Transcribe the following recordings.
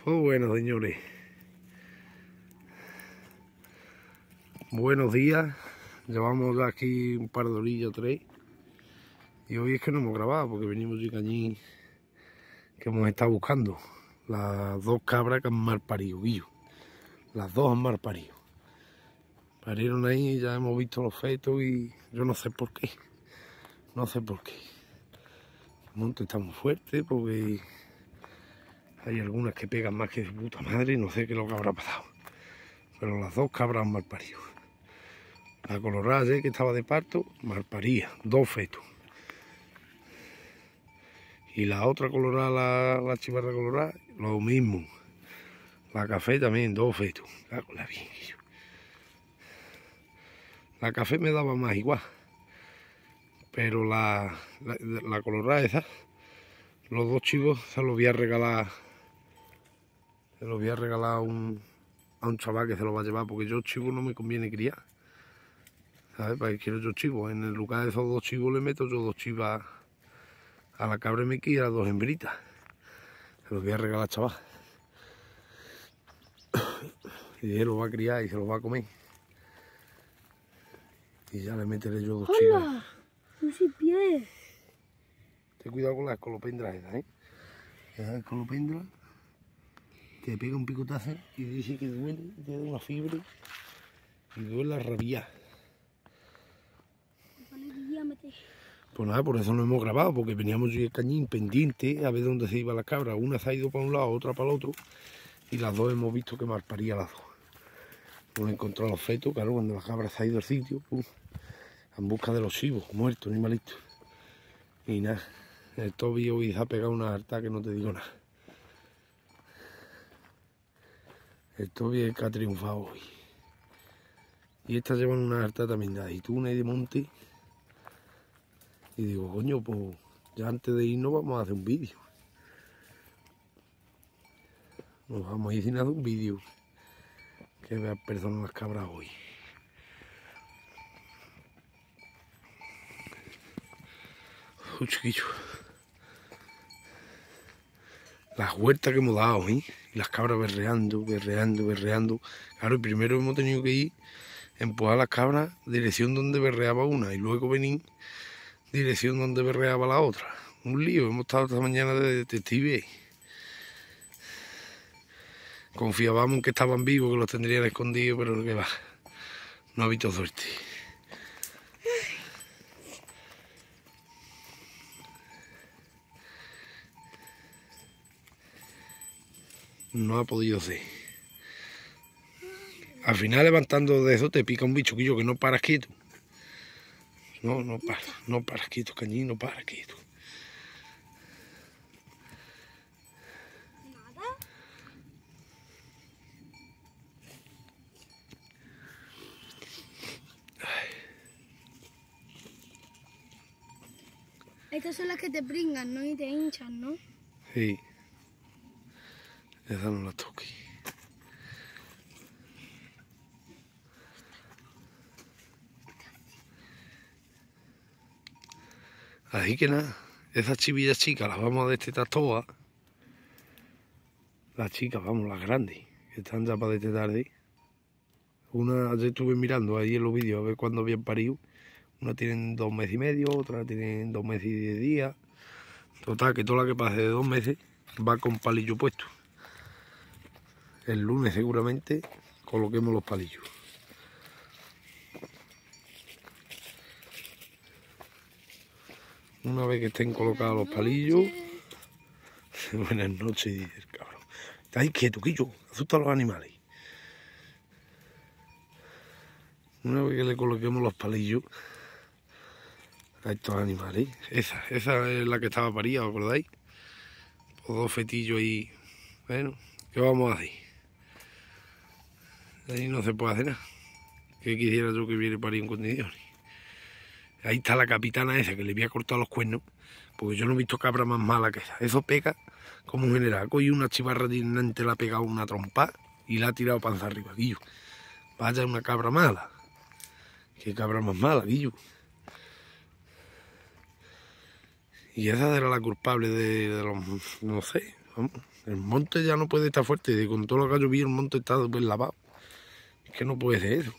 Pues bueno, señores, buenos días. Llevamos ya aquí un par de orillas o tres. Y hoy es que no hemos grabado porque venimos de Cañín, que hemos estado buscando las dos cabras que han mal parido, Guillo. Las dos han mal parido. Parieron ahí, ya hemos visto los fetos y yo no sé por qué. No sé por qué. El monte está muy fuerte porque hay algunas que pegan más que de puta madre y no sé qué es lo que habrá pasado. Pero las dos cabras han mal parido. La colorada que estaba de parto, mal paría, dos fetos. Y la otra colorada, la chivarra colorada, lo mismo. La café también, dos fetos. La bien. La café me daba más igual. Pero la colorada esa, los dos chivos se los voy a regalar. Se los voy a regalar a un chaval que se los va a llevar, porque yo chivos no me conviene criar. ¿Sabes? Para que quiero yo chivos. En el lugar de esos dos chivos le meto yo dos chivas a la cabra me y a las dos hembritas. Se los voy a regalar, chaval. Y él los va a criar y se los va a comer. Y ya le meteré yo dos chivas. ¡Hola! ¡No sin pie! Ten cuidado con las escolopendras esas, ¿eh? Las escolopendras te pega un picotazo y dice que duele, te da una fiebre y duele la rabia. Pues nada, por eso no hemos grabado, porque veníamos yo y el Cañín pendiente a ver dónde se iba la cabra. Una se ha ido para un lado, otra para el otro, y las dos hemos visto que mal paría las dos. Hemos encontrado los fetos, claro, cuando la cabra se ha ido al sitio, en busca de los chivos, muertos, animalitos. Y nada, el Toby hoy se ha pegado una harta que no te digo nada. El Toby es el que ha triunfado hoy. Y estas llevan una harta también de aceituna y de monte. Y digo, coño, pues ya antes de irnos vamos a hacer un vídeo. Nos vamos a ir sin hacer un vídeo. Que vean personas las cabras hoy. Chiquillo. Las huertas que hemos dado, ¿eh? Y las cabras berreando. Claro, y primero hemos tenido que ir a empujar las cabras dirección donde berreaba una y luego venir dirección donde berreaba la otra. Un lío, hemos estado esta mañana de detective. Confiábamos en que estaban vivos, que los tendrían escondidos, pero que va, no ha habido suerte. No ha podido ser. Al final, levantando de eso, te pica un bichuquillo que no paras quieto. No paras quieto, Cañín, no paras quieto. Estas son las que te pringan, ¿no? Y te hinchan, ¿no? Sí. Esa no la toque. Así que nada, esas chivillas chicas las vamos a destetar todas. Las chicas, vamos, las grandes, que están ya para destetar de. Una, ayer estuve mirando ahí en los vídeos a ver cuándo habían parido. Una tienen 2 meses y medio, otra tienen 2 meses y 10 días. Total, que toda la que pase de 2 meses va con palillo puesto. El lunes seguramente coloquemos los palillos. Una vez que estén colocados los palillos... Buenas noches, dice el cabrón. Estáis quieto, Quillo, asusta a los animales. Una vez que le coloquemos los palillos a estos animales, esa es la que estaba parida, ¿os acordáis? Los dos fetillos ahí. Bueno, ¿qué vamos a hacer? Ahí no se puede hacer nada. ¿Qué quisiera yo que viene parido en condiciones? Ahí está la capitana esa que le había cortado los cuernos, porque yo no he visto cabra más mala que esa. Eso pega como un general. Coge una chivarra dinante, le ha pegado una trompa y la ha tirado panza arriba, Guillo. Vaya una cabra mala. Qué cabra más mala, Guillo. Y esa era la culpable de los... no sé, vamos. El monte ya no puede estar fuerte. Con todo lo que ha llovido, el monte está súper lavado. Es que no puede ser eso.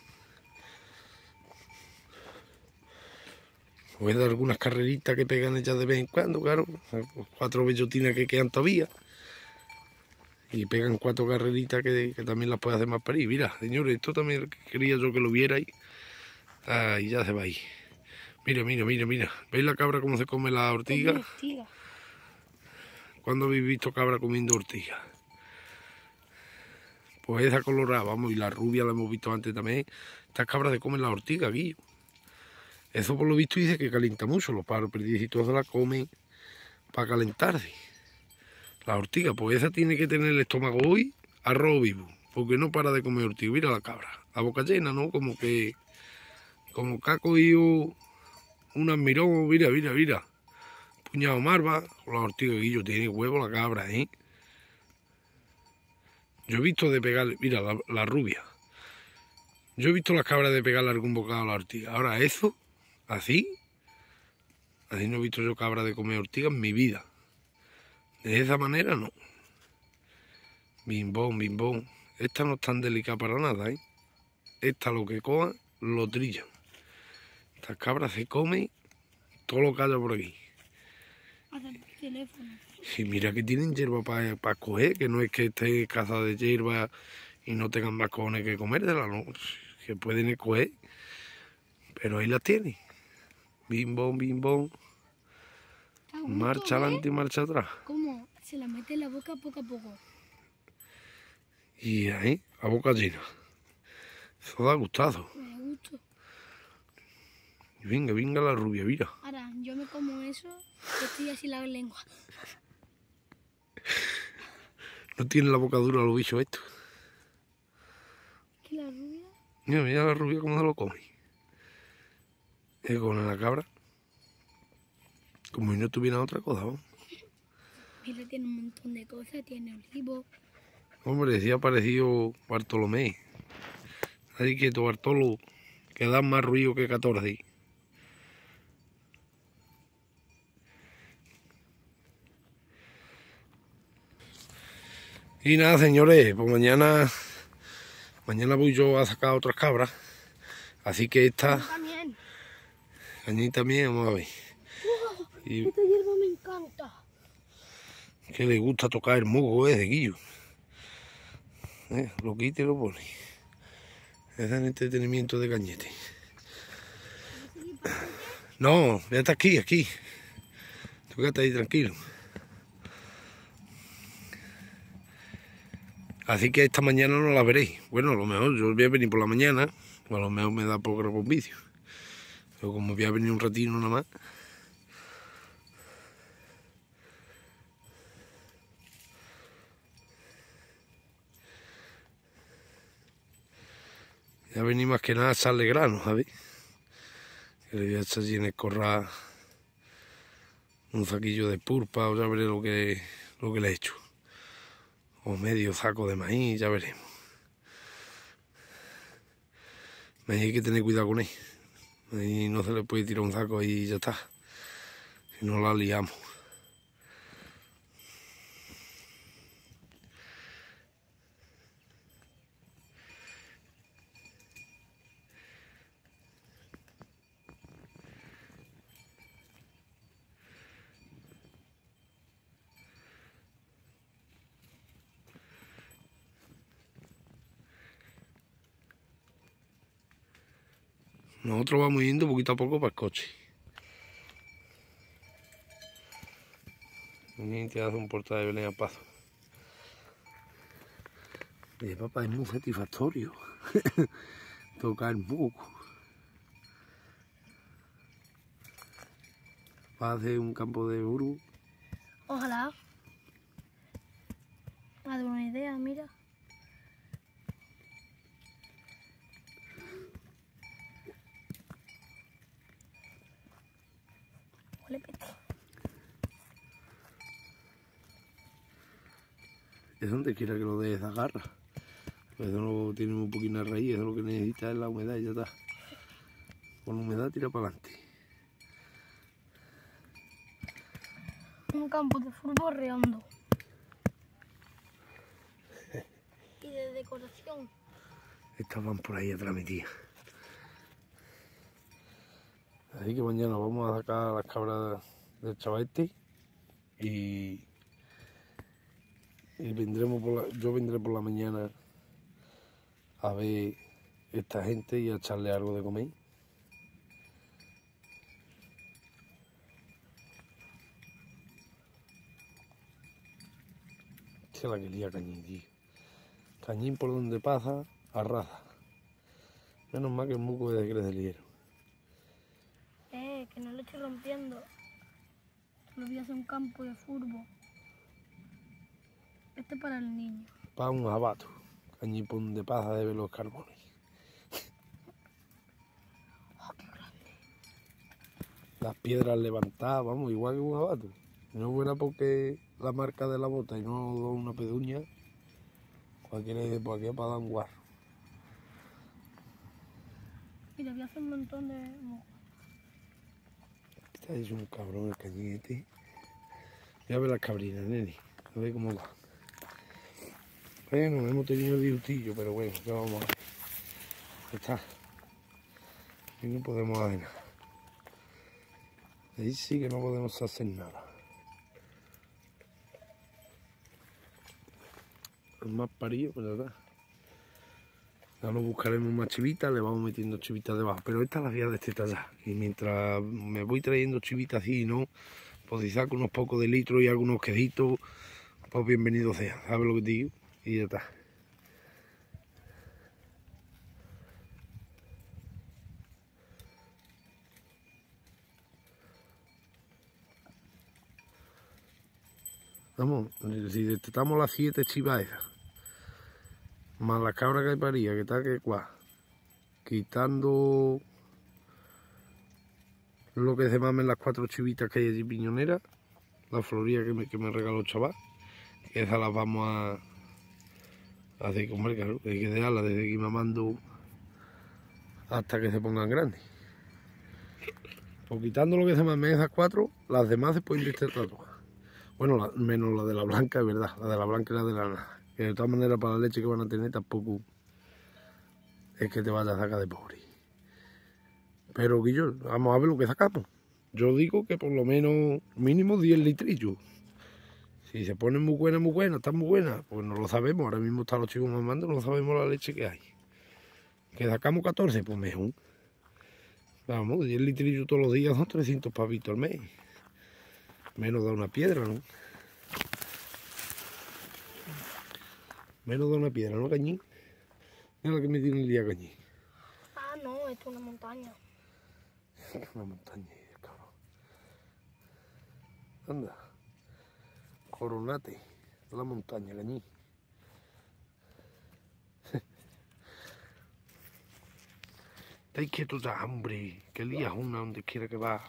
Voy a dar algunas carreritas que pegan ellas de vez en cuando, claro. 4 bellotinas que quedan todavía. Y pegan 4 carreritas que también las puede hacer más para ahí. Mira, señores, esto también quería yo que lo vierais. Ahí ya se va ahí. Mira, mira, mira, mira. ¿Veis la cabra cómo se come la ortiga? ¿Cuándo habéis visto cabra comiendo ortiga? Pues esa colorada, vamos, y la rubia la hemos visto antes también. Estas cabras se comen la ortiga, Guillo. Eso por lo visto dice que calienta mucho. Los pájaros perdidos se la comen para calentarse. La ortiga, pues esa tiene que tener el estómago hoy arroz vivo, porque no para de comer ortiga. Mira la cabra, la boca llena, ¿no? Como que ha cogido un almirón, mira, mira, mira. Puñado marva, con la ortiga, Guillo, tiene huevo la cabra, ¿eh? Yo he visto de pegarle, mira, la rubia. Yo he visto las cabras de pegarle algún bocado a la ortiga. Ahora eso, así no he visto yo cabra de comer ortiga en mi vida. De esa manera no. Bimbón, bimbón. Esta no es tan delicada para nada, ¿eh? Esta lo que coja, lo trillan. Estas cabras se comen todo lo que haya por aquí. Y mira que tienen hierba para coger, que no es que esté caza de hierba y no tengan más cojones que comértela, no. Que pueden coger, pero ahí las tienen. Bimbón, bimbón. Marcha adelante y marcha atrás. ¿Cómo? Se la mete en la boca poco a poco. Y ahí, a boca llena. Eso da gustazo. Me gusta. Y venga, venga la rubia, mira. Ahora, yo me como eso, que estoy así la lengua. No tiene la boca dura los bichos estos. ¿Qué la rubia? Mira, mira la rubia cómo se lo come. Es con la cabra. Como si no tuviera otra cosa, ¿no? Mira, tiene un montón de cosas, tiene olivo. Hombre, sí ha parecido Bartolomé. Así que tu Bartolo, que da más ruido que 14. Y nada, señores, pues mañana voy yo a sacar otras cabras. Así que esta... También. Allí también, vamos a ver. Y Esta hierba me encanta. que le gusta tocar el musgo ese, Guillo. Lo quita y lo pone. Es el entretenimiento de Cañete. No, ya está aquí, aquí. Tú quédate ahí tranquilo. Así que esta mañana no la veréis. Bueno, a lo mejor yo voy a venir por la mañana, o a lo mejor me da por grabar un vídeo. Pero como voy a venir un ratito nada más. Ya venir más que nada a echarle grano, ¿sabes? Que le voy a echar allí en el corral un saquillo de pulpa, o ya veré lo que le he hecho. O medio saco de maíz, ya veremos. Hay que tener cuidado con él. Ahí no se le puede tirar un saco y ya está. Si no la liamos. Nosotros vamos yendo poquito a poco para el coche. Y te hace un portal de Belén a paso. Oye, papá, es muy satisfactorio tocar el musgo. Va a hacer un campo de burro. Ojalá. Me ha dado una idea, mira. Huele pete. Es donde quiera que lo dejes agarra. Pues eso no tiene un poquito de raíz, eso lo que necesita es la humedad y ya está. Con la humedad tira para adelante. Un campo de fútbol redondo. decoración. Estas van por ahí atrás, mi tía. Así que mañana vamos a sacar las cabras del chaval este y yo vendré por la mañana a ver esta gente y a echarle algo de comer. Esta es la que lía Cañín, tío. Cañín por donde pasa, arrasa. Menos mal que el muco es de Gredelero. Que no lo estoy rompiendo. Lo voy a hacer un campo de fútbol. Este es para el niño. Para un abato. Cañín por donde pasa de ver los carbones. ¡Oh, qué grande! Las piedras levantadas, vamos, igual que un abato. No fuera porque la marca de la bota y no una peduña, cualquiera dice, pues aquí para dar un guarro. Mira, voy a hacer un montón de... Está hecho un cabrón el Cañín este. Voy a ver las cabrinas, nene, a ver cómo va. Bueno, hemos tenido disgustillo, pero bueno, ¿qué vamos a hacer? Ya está. Y no podemos hacer nada. Ahí sí que no podemos hacer nada. El más parido, pues ya está. Ya lo buscaremos más chivitas, le vamos metiendo chivitas debajo. Pero esta es la vía de este tallar. Y mientras me voy trayendo chivitas así, ¿no? Pues si saco unos pocos de litros y algunos quesitos, pues bienvenido sea. ¿Sabes lo que te digo? Y ya está. Vamos, si detectamos las 7 chivas esas, más la cabra que paría, que tal que cual, quitando lo que se mamen las 4 chivitas que hay allí piñoneras, la floría que me regaló el chaval, esas las vamos a hacer comer, claro, hay que dejarlas desde aquí mamando hasta que se pongan grandes. Pues quitando lo que se mamen esas 4, las demás se pueden destetar todas. Bueno, menos la de la blanca, es verdad, la de la blanca y la de la nada. Que de todas maneras para la leche que van a tener tampoco es que te vayas a sacar de pobre. Pero Guillo, vamos a ver lo que sacamos. Yo digo que por lo menos mínimo 10 litrillos. Si se ponen muy buenas, están muy buenas, pues no lo sabemos. Ahora mismo están los chicos mamando, no sabemos la leche que hay. Que sacamos 14, pues mejor. Vamos, 10 litrillos todos los días son 300 pavitos al mes. Menos da una piedra, ¿no? Menos da una piedra, ¿no, Cañín? Mira la que me tiene el día, Cañín. Ah, no, esto es una montaña. Una montaña, cabrón. Anda. Coronate. La montaña, Cañín. Estáis quietos ya, hombre. Que lías una donde quiera que va.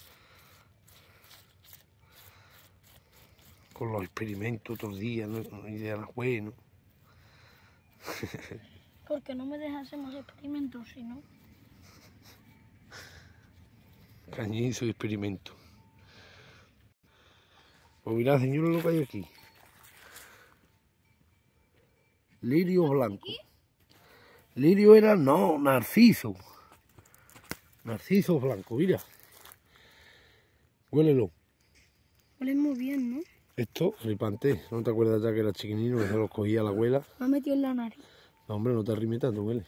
Con los experimentos otros días, no idea bueno. Porque no me dejas hacer más experimentos, si no. Cañín hizo experimento. Pues mirad, señores, lo que hay aquí. Lirio blanco. Lirio era, no, narciso. Narciso blanco, mira. Huélelo. Huele muy bien, ¿no? Esto, flipante. ¿No te acuerdas ya que era chiquinino, que se los cogía la abuela? Me ha metido en la nariz. No, hombre, no te arrimes tanto, huele.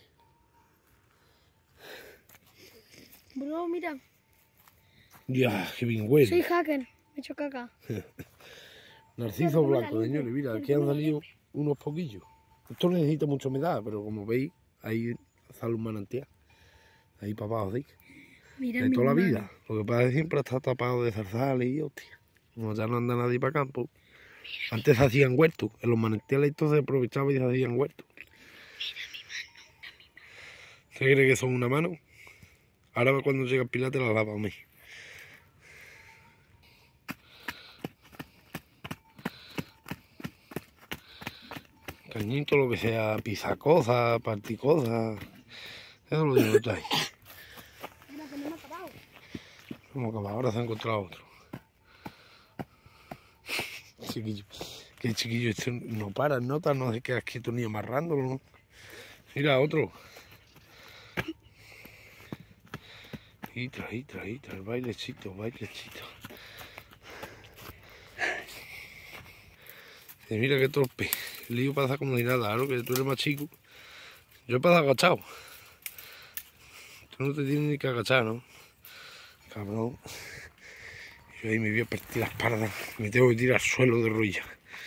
Bro, mira. Ya, qué bien huele. Soy hacker. Me he hecho caca. Narciso blanco, señores, mira, aquí han salido unos poquillos. Esto necesita mucha humedad, pero como veis, ahí sale un manantial. Ahí para abajo, ¿sí? Mira De mi toda la mano. vida. Lo que pasa es que siempre está tapado de zarzales y hostia. Como ya no anda nadie para campo. Antes se hacían huertos. En los manantiales estos se aprovechaba y se hacían huertos. ¿Usted cree que son una mano? Ahora cuando llega el Pilar te la lava a mí. Cañín, todo lo que sea pisacosa, particosa. Eso lo digo yo ahí. Mira, que no me ha parado. Como que ahora se ha encontrado otro. Chiquillo. Que chiquillo, este no para, nota, no se queda quieto ni amarrándolo, ¿no? Mira, otro. Hitra, el bailecito. Y mira qué torpe. El lío pasa como si nada, claro, que tú eres más chico. Yo he pasado agachado. Tú no te tienes ni que agachar, ¿no? Cabrón. Yo ahí me voy a partir la espalda. Me tengo que tirar al suelo de rodillas.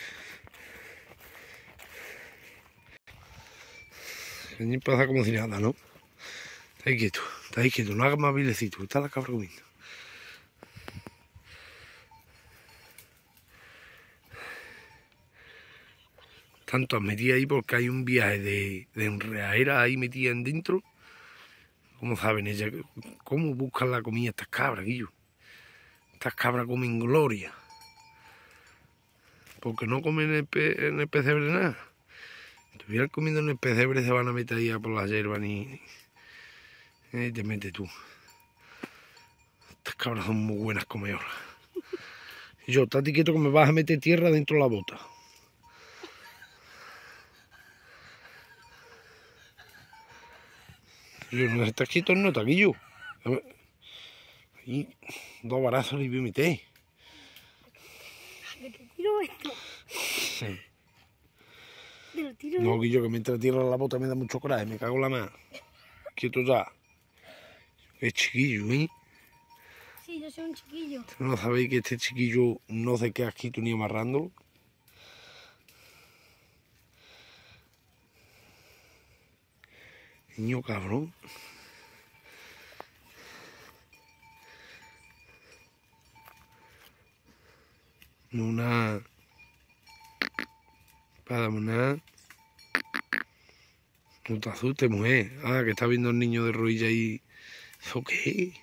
El niño pasa como si nada, ¿no? Está ahí quieto, no hagas más vilecito, que está la cabra comiendo. Tanto has metido ahí porque hay un viaje de enredadera ahí metida en dentro. ¿Cómo saben ellas? ¿Cómo buscan la comida estas cabras, Guillo? Estas cabras comen gloria. Porque no comen en el pesebre nada. Si estuvieran comiendo en el pesebre se van a meter ahí a por las hierbas ni te metes tú. Estas cabras son muy buenas comedoras. Y yo, estate quieto que me vas a meter tierra dentro de la bota. Yo, no estás quieto, no, taquillo. Ahí, dos barazos le voy a meter. ¿Que te tiro esto? Sí. Te lo tiro. No, Guillo, que me entra tierra en la bota me da mucho coraje, me cago en la mano. Quieto ya. Es chiquillo, ¿eh? Sí, yo soy un chiquillo. ¿No sabéis que este chiquillo no se queda quieto ni amarrándolo? Niño cabrón. Una... Para una... No te asustes, mujer. Ah, que está viendo el niño de rodilla ahí. ¿Eso qué?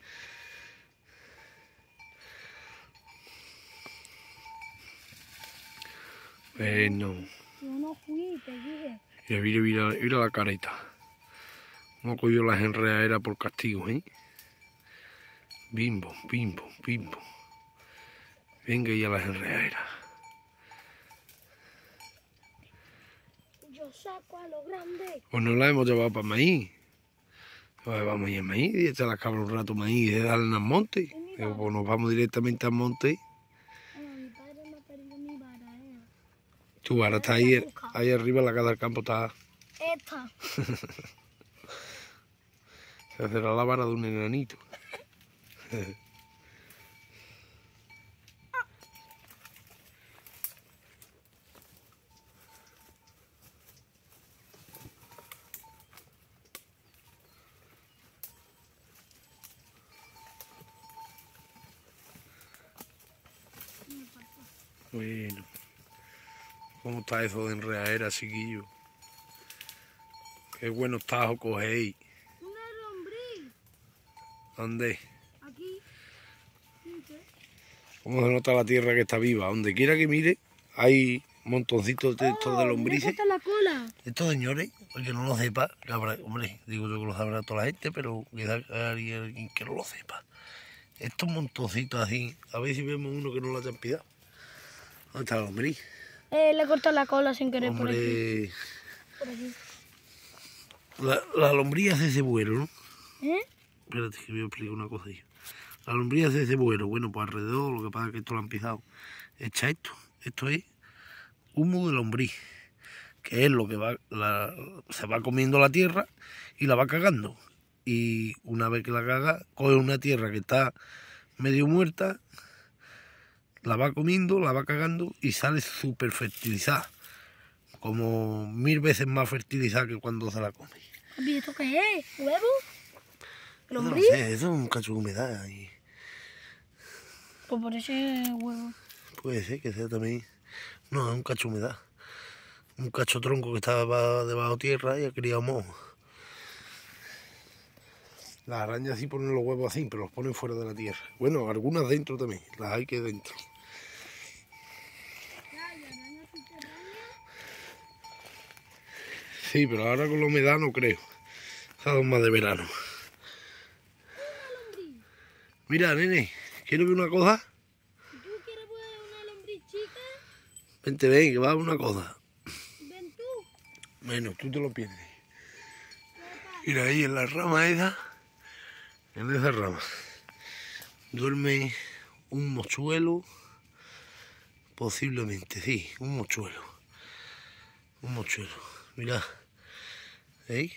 Bueno. Yo no fui, te dije. Mira la careta. No cogió las enredaderas por castigo, ¿eh? Bimbo. Venga ya las enredaderas. Yo saco a lo grande. Pues no la hemos llevado para maíz. Pues vamos a ir a maíz y echar las cabras un rato maíz y darle al monte. Pero pues nos vamos directamente al monte. Mi padre me ha perdido mi vara, Tu vara está ahí arriba en la casa del campo, está. Esta. Se será la vara de un enanito. Bueno, ¿cómo está eso de enredadera, chiquillo? Qué buenos tajos cogéis. Una lombriz. ¿Dónde? Aquí. Fíjate. ¿Cómo se nota la tierra que está viva? Donde quiera que mire, hay montoncitos de estos de lombrices. Mira, la cola. Estos señores, porque no lo sepa, que habrá, hombre, digo yo que lo sabrá toda la gente, pero quizá hay alguien que no lo sepa. Estos montoncitos así, a ver si vemos uno que no lo hayan pillado. ¿Dónde está la lombriz? Le corté la cola sin querer por aquí. Hombre, Por aquí. la lombriz hace ese vuelo, ¿no? ¿Eh? Espérate, que voy a explicar una cosa. La lombriz hace ese vuelo, bueno, pues alrededor, lo que pasa es que esto lo han pisado. Echa esto es humo de lombriz, que es lo que se va comiendo la tierra y la va cagando. Y una vez que la caga, coge una tierra que está medio muerta, la va comiendo, la va cagando y sale súper fertilizada. Como 1000 veces más fertilizada que cuando se la come. ¿Y esto qué es? ¿Huevo? ¿Lombriz? No sé, eso es un cacho de humedad. Pues por ese huevo. Puede ser que sea también. No, es un cacho de humedad. Un cacho tronco que estaba debajo tierra y ha criado moho. Las arañas sí ponen los huevos así, pero los ponen fuera de la tierra. Bueno, algunas dentro también, las hay que dentro. Sí, pero ahora con la humedad no creo. Son más de verano. Mira, nene, ¿quieres ver una cosa? Si tú quieres ver una lombriz chica, Vente, ven, que va a una cosa. Ven tú. Menos, tú te lo pierdes. Mira ahí en la rama esa, en esa rama, duerme un mochuelo, posiblemente, sí, un mochuelo. Un mochuelo, mirad, ¿veis?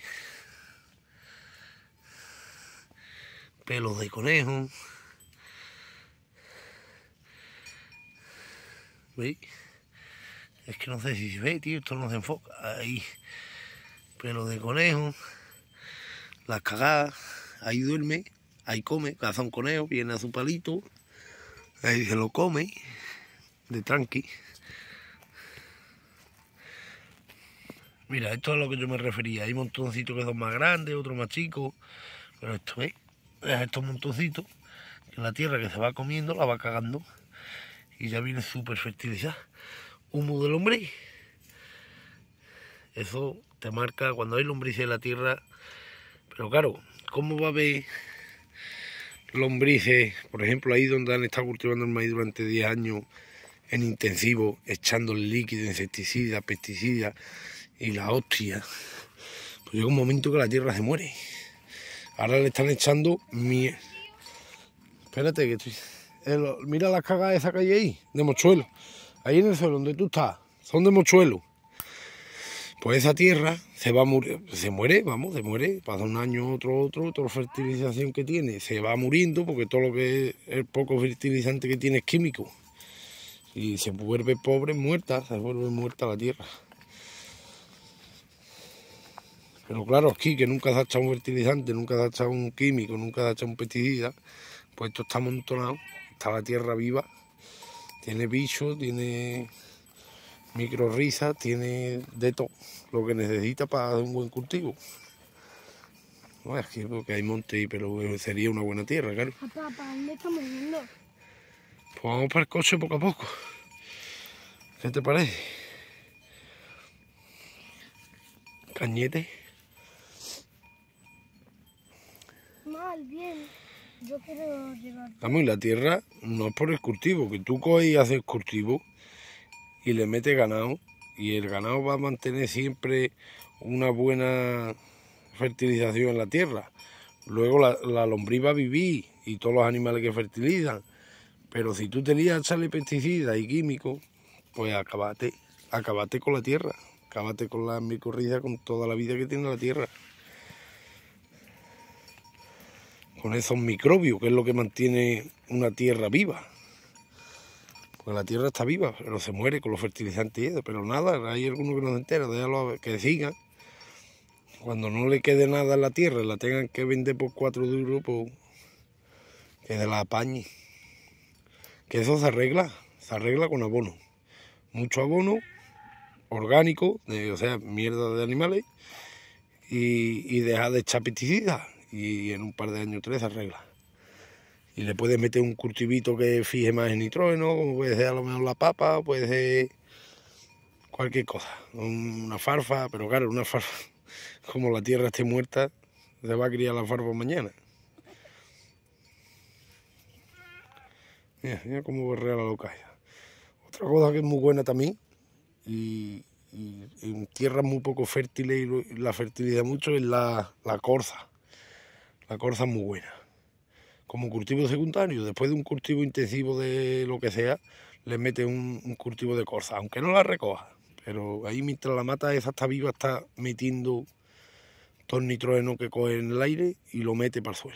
Pelos de conejo, ¿veis? Es que no sé si se ve, tío, esto no se enfoca. Ahí, pelos de conejo, las cagadas, ahí duerme, ahí come, caza un conejo, viene a su palito, ahí se lo come, de tranqui. Mira, esto es a lo que yo me refería, hay montoncitos que son más grandes, otros más chicos, pero esto, ¿veis? Estos montoncitos, que la tierra que se va comiendo la va cagando y ya viene súper fertilizada. Humo de lombriz. Eso te marca cuando hay lombrices en la tierra. Pero claro, ¿cómo va a haber lombrices, por ejemplo, ahí donde han estado cultivando el maíz durante 10 años en intensivo, echándole líquido, insecticida, pesticida y la hostia? Pues llega un momento que la tierra se muere. Ahora le están echando miel. Espérate que estoy... mira las cagas esas que hay ahí, de mochuelo. Ahí en el suelo donde tú estás, son de mochuelo. Pues esa tierra se va a morir, se muere, vamos, se muere, pasa un año, otra fertilización que tiene, se va muriendo porque todo lo que es el poco fertilizante que tiene es químico. Y se vuelve pobre, muerta, se vuelve muerta la tierra. Pero claro, aquí que nunca se ha echado un fertilizante, nunca se ha echado un químico, nunca se ha echado un pesticida, pues esto está amontonado, está la tierra viva, tiene bichos, tiene microrrizas, tiene de todo lo que necesita para hacer un buen cultivo. No es que porque hay monte ahí, pero sería una buena tierra, claro. Papá, ¿para dónde estamos yendo? Pues vamos para el coche poco a poco. ¿Qué te parece? Cañete. Mal, bien. Yo quiero llegar. Vamos, y la tierra no es por el cultivo, que tú coges y haces cultivo y le metes ganado, y el ganado va a mantener siempre una buena fertilización en la tierra. Luego la lombriz va a vivir y todos los animales que fertilizan. Pero si tú te lías a echarle pesticidas y químicos, pues acabate con la tierra, acabate con la micorriza, con toda la vida que tiene la tierra. Con esos microbios, que es lo que mantiene una tierra viva. Pues la tierra está viva, pero se muere con los fertilizantes y eso. Pero nada, hay algunos que no se enteran, déjalo que sigan. Cuando no le quede nada en la tierra, la tengan que vender por 4 duros, pues que se la apañe. Que eso se arregla con abono. Mucho abono orgánico, o sea, mierda de animales, y dejar de echar pesticidas. Y en un par de años 3 se arregla. Y le puedes meter un cultivito que fije más el nitrógeno, como puede ser a lo mejor la papa, puede ser cualquier cosa, una farfa, pero claro, una farfa, como la tierra esté muerta, se va a criar la farfa mañana. Mira cómo berrea la locaya. Otra cosa que es muy buena también, y en tierras muy poco fértiles y la fertiliza mucho, es la corza. La corza es muy buena. Como cultivo secundario, después de un cultivo intensivo de lo que sea, le mete un cultivo de corza, aunque no la recoja. Pero ahí mientras la mata esa está viva, está metiendo todo el nitrógeno que coge en el aire y lo mete para el suelo.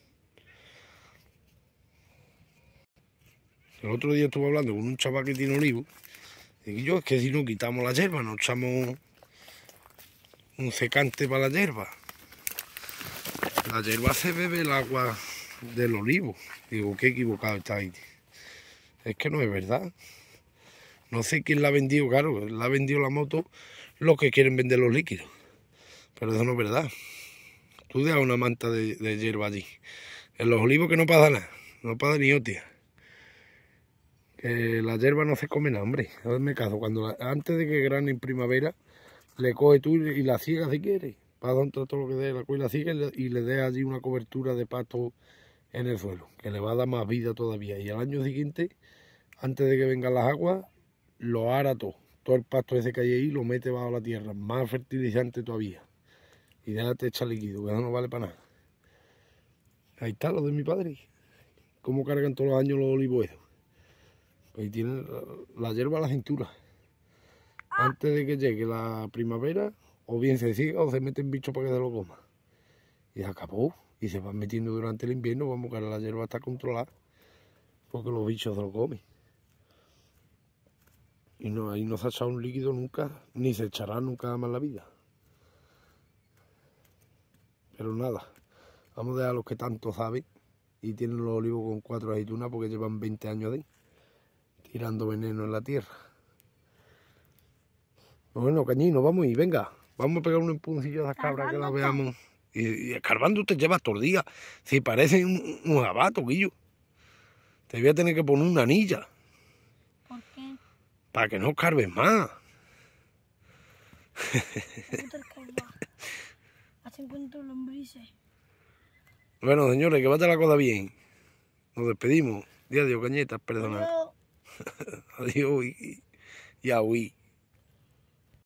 El otro día estuve hablando con un chaval que tiene olivo, y yo, es que si no quitamos la hierba, nos echamos un secante para la hierba. La hierba se bebe el agua del olivo. Digo, qué equivocado está ahí. Es que no es verdad. No sé quién la ha vendido, claro, la ha vendido la moto los que quieren vender los líquidos. Pero eso no es verdad. Tú dejas una manta de hierba allí. En los olivos que no pasa nada, no pasa ni hostia. Que la hierba no se come nada, hombre. Hazme caso, antes de que grane en primavera, le coge tú y la ciegas si quieres. Para todo lo que dé, la coge y la ciega y le dé allí una cobertura de pasto en el suelo, que le va a dar más vida todavía. Y al año siguiente, antes de que vengan las aguas, lo ara todo el pasto ese que hay ahí, lo mete bajo la tierra, más fertilizante todavía. Y déjate echar líquido, que eso no vale para nada. Ahí está lo de mi padre. Cómo cargan todos los años los olivos esos. Ahí tienen la hierba a la cintura. Antes de que llegue la primavera, o bien se siga o se meten bichos para que se lo coma. Y se acabó. Y se van metiendo durante el invierno, vamos, que la hierba está controlada. Porque los bichos se lo comen. Y no, ahí no se ha echado un líquido nunca, ni se echará nunca más en la vida. Pero nada, vamos a dejar a los que tanto saben y tienen los olivos con 4 aceitunas porque llevan 20 años ahí, tirando veneno en la tierra. Bueno, Cañino, vamos y venga, vamos a pegar un empujoncillo a las cabras que las veamos. Y escarbando te llevas todo el día. Si parece un jabato, Guillo. Te voy a tener que poner una anilla. ¿Por qué? Para que no escarbes más. Me gusta escarbar. Así encuentro lombrices. Bueno, señores, que vaya la cosa bien. Nos despedimos. Adiós, Cañetas, perdona. Adiós. Adiós y a huir.